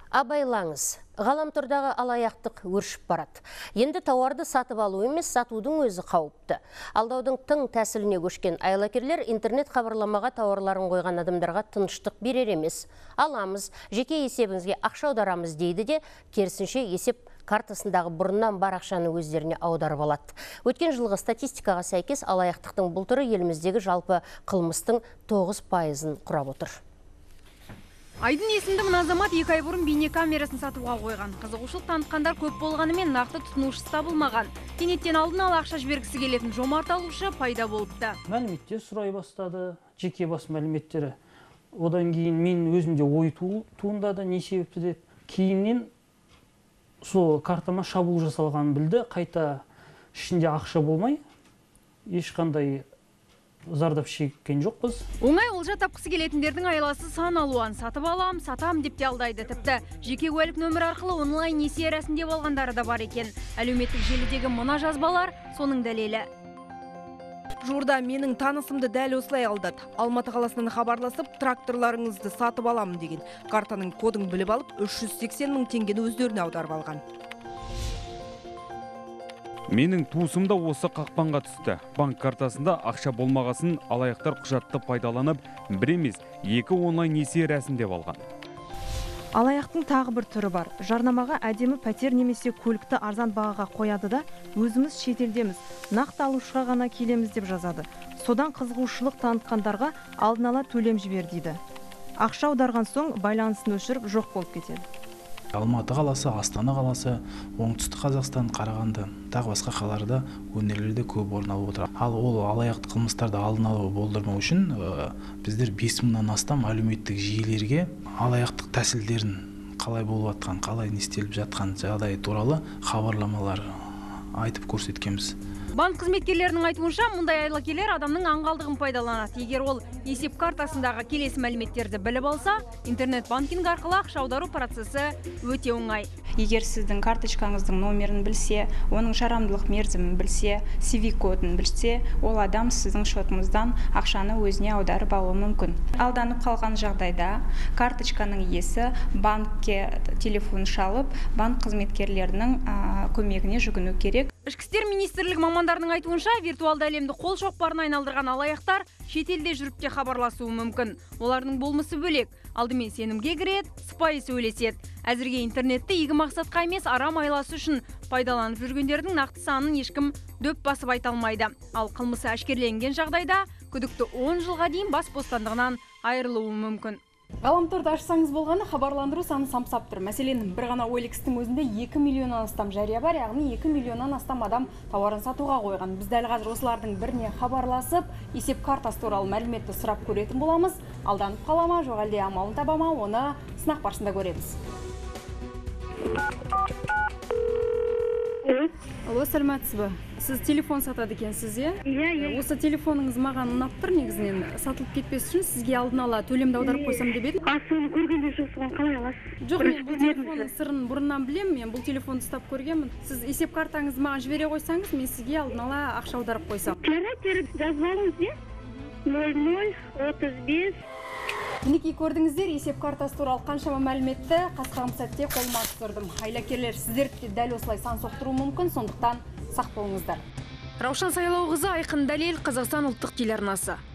Абайлаңыз, ғаламтордағы алаяқтық өршіп барады. Енді тауарды сатып алу емес, сатудың өзі қауіпті. Алдаудың тың тәсіліне көшкен айлакерлер интернет хабарламаға тауарларын қойған адамдарға тыныштық берер емес. Аламыз, жеке есебіңізге ақша аударамыз дейді де, керісінше есеп картасындағы бұрыннан бар ақшаны өздеріне аударып алады. Өткен жылғы статистикаға сәйкес алаяқтықтың бұл түрі еліміздегі жалпы қылмыстың 9%-ын құрап отыр. Айдын есімді мына азамат 2 ай бұрын бейне камерасын сатуға қойған. Қызығушылық танытқандар көп болғанымен нақты тұтынушысы табылмаған. Кенеттен алдын ала ақша жібергісі келетін жомарт алушы пайда болыпты. Мәліметтер сұрай бастады, жеке бас мәліметтері. Одан кейін мен өзімде ой туындады, не себепті деп. Кейіннен сол картама шабуыл жасалғанын білді. Қайта ішінде ақша болмай, ешқандай зардап шеккен жоқпыз. Оңай олжа тапқысы келетіндердің айласы сан алуан. Сатып алам, сатам деп те алдайды. Тіпті жеке куәлік нөмірі арқылы онлайн несие рәсімдеп алғандары да бар екен. Әлеуметтік желідегі мына жазбалар соның дәлелі. Жуырда менің танысымды дәл осылай алдады. Алматы қаласынан хабарласып, тракторларыңызды сатып аламын деген. Картаның кодын біліп алып, 380 мың теңгені өздеріне аударып алған. Менің туысым да осы қақпанға түсті. Банк картасында ақша болмағасын алаяқтар құжатты пайдаланып, бір емес, 2 онлайн несие рәсімдеп алған. Алаяқтың тағы бір түрі бар. Жарнамаға әдемі пәтер немесе көлікті арзан бағаға қояды да, өзіміз шетелдеміз, нақты алушыға ғана келеміз деп жазады. Содан қызығушылық танытқандарға алдын ала төлем жібер дейді. Ақша аударған соң байланысын өшіріп жоқ болып кетеді. Алматы қаласы, Астана қаласы, Оңтүстік Қазақстан, Қарағанды, тағы басқа қалаларда өнерлерде көп орын алып отыр. Ал ол алаяқтық қылмыстарды алдын алу болдырмау үшін біздер 5000-нан астам әлеуметтік жүйелерге алаяқтық тәсілдерін қалай болып жатқан, қалай не істеліп жатқан жағдай туралы хабарламалар айтып көрсеткенбіз. Банк қызметкерлерінің айтуынша, мұндай айлакерлер адамның аңғалдығын пайдаланады. Егер ол есеп картасындағы келесі мәліметтерді біліп алса, интернет-банкинг арқылы ақша аудару процесі өте оңай. Егер сіздің карточкаңыздың номерін білсе, оның жарамдылық мерзімін білсе, CV кодын білсе, ол адам сіздің шотыңыздан ақшаны өзіне аударып алуы мүмкін. Алданып қалған жағдайда карточканың иесі банкке телефон шалып, банк қызметкерлерінің көмегіне жүгіну керек. Ішкі істер министрлігі мамандарының айтуынша, виртуалды әлемді қол шоқпарына айналдырған алаяқтар шетелде жүріп те хабарласуы мүмкін. Олардың болмысы бөлек. Алдымен сенімге кіреді, сыпайы сөйлеседі. Әзірге интернетті игі мақсатқа емес, арам айласы үшін пайдаланып жүргендердің нақты санын ешкім дөп басып айта алмайды. Ал қылмысы әшкерленген жағдайда күдікті 10 жылға дейін бас бостандығынан айырылуы мүмкін. Ғаламторды ашсаңыз болғаны хабарландыру саны самсап тұр. Мәселен, бір ғана OLX-тің өзінде 2 миллионнан астам жария бар, яғни 2 миллионнан астам адам тауарын сатуға қойған. Біз дәл қазір осылардың біріне хабарласып, есеп картасы туралы мәліметті сұрап көретін боламыз. Алданып қалама, жоқ әлде амалын табама, оны сынақ барысында көреміз. Алло, сәлеметсіз бе? Сіз телефон сатады екенсіз, иә? Иә. Осы телефоныңыз маған ұнап тұр, негізінен сатылып кетпес үшін сізге алдын ала төлемді аударып қойсам деп едім. Соны көргенде жоқсыған қалай аласыз? Жоқ, мен бұл телефонның сырын бұрыннан білем, мен бұл телефонды ұстап көргенмін. Сіз есеп картаңызды маған жібере қойсаңыз, мен сізге алдын ала ақша аударып қойсам. Жарайды, жазып алыңыз, иә? 0035. Мінекей көрдіңіздер, есеп картасы туралы қаншама мәліметті қасқағым сәтте қолыма түсірдім. Айлакерлер сіздерді дәл осылай сан соқтыру мүмкін, сондықтан сақ болыңыздар. Раушан Сайлауқызы, Айқын Дәлел, Қазақстан ұлттық телеарнасы.